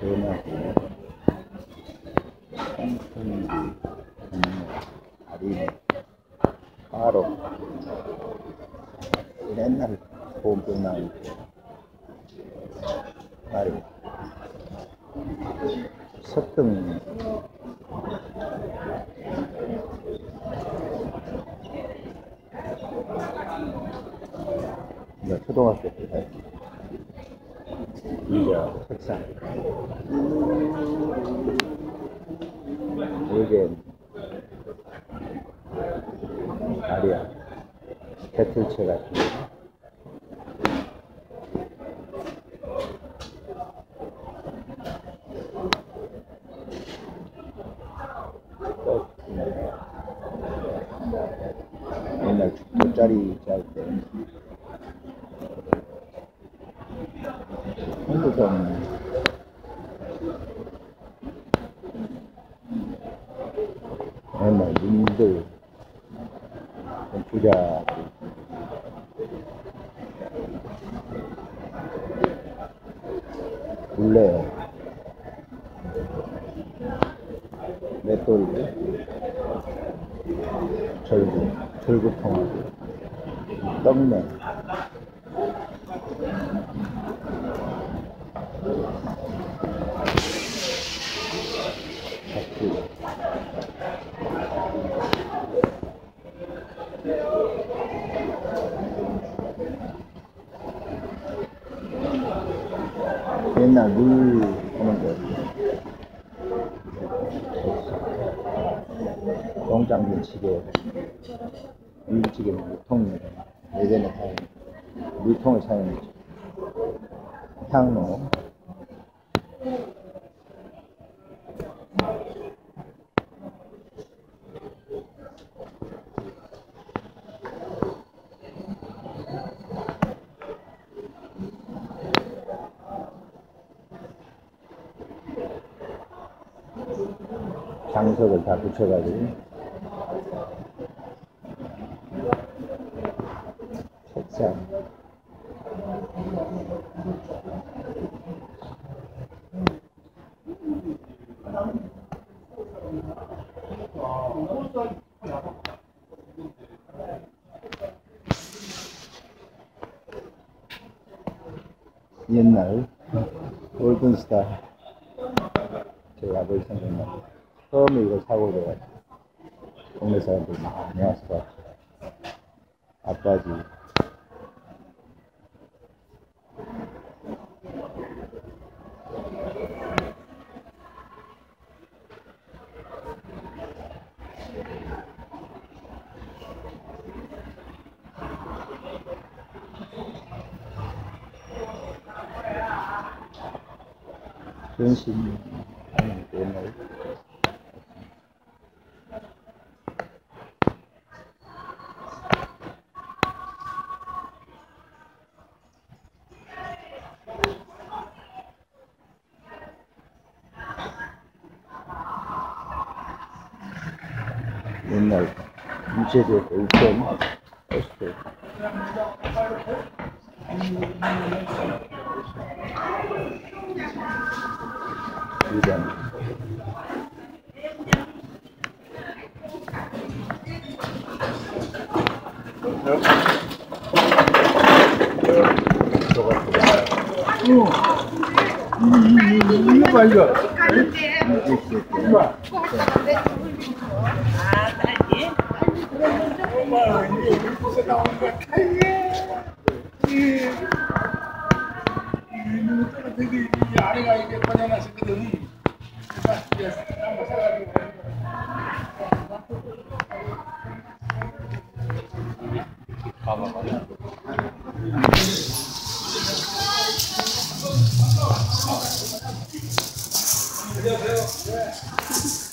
전화기, 청소기, 아리네, 바로 옛날 보험병 나올 때 아리 석등 이제 초등학교 때 이제 책상 이게 아리야 배틀체 같은 옛날 돗자리 짤 때 한국은 옛날 민들 부자 굴레 맷돌 절구통하고 떡내 박수 옛날 물 하는 거 동장군 치게 물찌개 물통 예전에 사용 물통을 사용했죠. 향로 장석을 다 붙여가지고 책상 옛날 골든스타 저희 아버지 생각나 처음에 이걸 사고 그래가지고 동네 사람들 많이 왔어. 아빠지 전신 옛날 옛날 유체대 우편 포스트 유전 이거 봐 이거. 아래가 이게 고장났었거든. 한번 사가지고. 가봐. 안녕하세요.